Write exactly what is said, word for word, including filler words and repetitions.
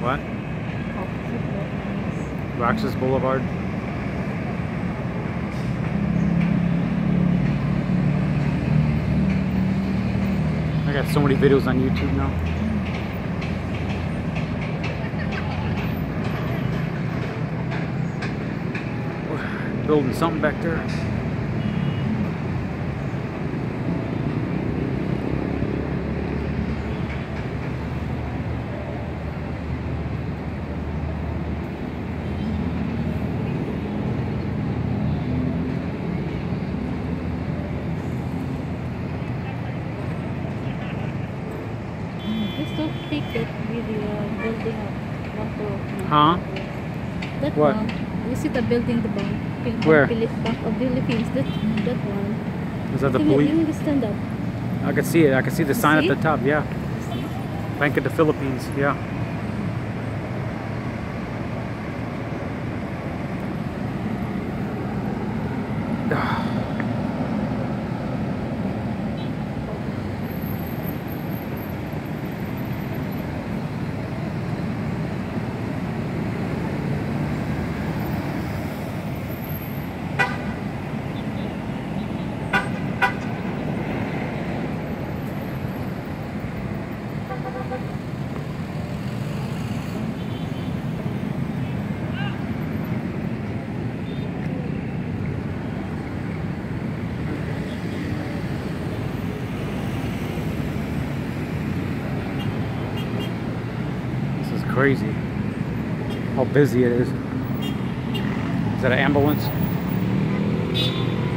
What? Roxas Boulevard. I got so many videos on YouTube now. We're building something back there. Just don't take that video building up one floor. Huh? That What? one. You see the building, the bank. Bank Where? Bank of the Philippines. That that one. Is that the Can you, police? you need to stand up. I can see it. I can see the sign See? at the top. Yeah. See? Bank of the Philippines. Yeah. This is crazy. How busy it is. Is that an ambulance?